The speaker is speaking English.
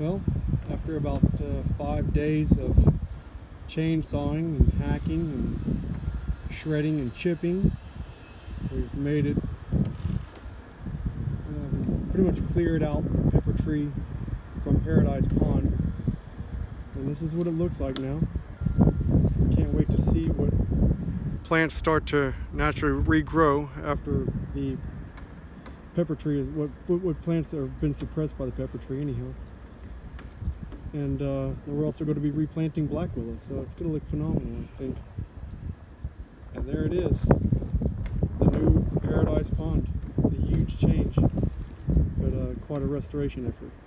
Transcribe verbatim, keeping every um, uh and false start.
Well, after about uh, five days of chainsawing and hacking and shredding and chipping, we've made it, uh, we've pretty much cleared out Peppertree from Paradise Pond, and this is what it looks like now. Can't wait to see what plants start to naturally regrow after the Peppertree is what, what what plants have been suppressed by the Peppertree anyhow. And uh, we're also going to be replanting black willow, so it's going to look phenomenal, I think. And there it is, the new Paradise Pond. It's a huge change, but uh, quite a restoration effort.